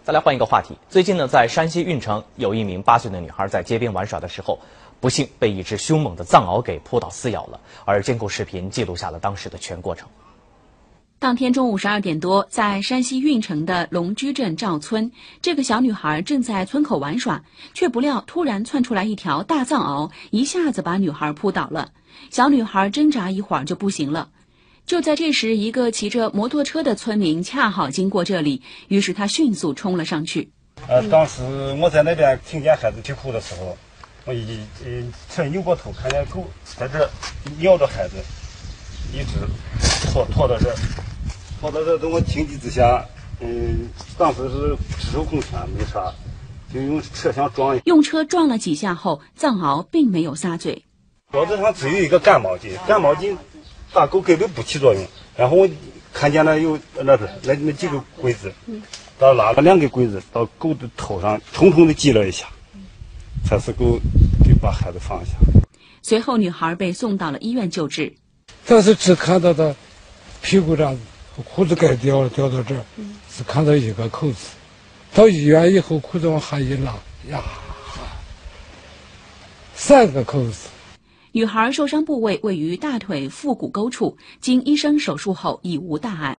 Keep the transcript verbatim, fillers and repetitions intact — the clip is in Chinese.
再来换一个话题，最近呢，在山西运城，有一名八岁的女孩在街边玩耍的时候，不幸被一只凶猛的藏獒给扑倒撕咬了，而监控视频记录下了当时的全过程。 当天中午十二点多，在山西运城的龙居镇赵村，这个小女孩正在村口玩耍，却不料突然窜出来一条大藏獒，一下子把女孩扑倒了。小女孩挣扎一会儿就不行了。就在这时，一个骑着摩托车的村民恰好经过这里，于是他迅速冲了上去。 呃，当时我在那边听见孩子啼哭的时候，我一呃侧扭过头，看见狗在这咬着孩子，一直拖拖到这儿，拖到这儿，等我情急之下，嗯，当时是只手空拳，没啥，就用车厢撞， 用车撞了几下后，藏獒并没有撒嘴。 脖子上只有一个干毛巾，干毛巾打狗根本不起作用。然后我看见了有那是那那几个棍子，到拉了两个棍子到狗的头上，重重的击了一下，才是狗就把孩子放下。 随后，女孩被送到了医院救治。 但是只看到他屁股上裤子盖掉了，掉到这儿，只看到一个口子。到医院以后，裤子往下一拉，呀，三个口子。 女孩受伤部位位于大腿腹股沟处，经医生手术后已无大碍。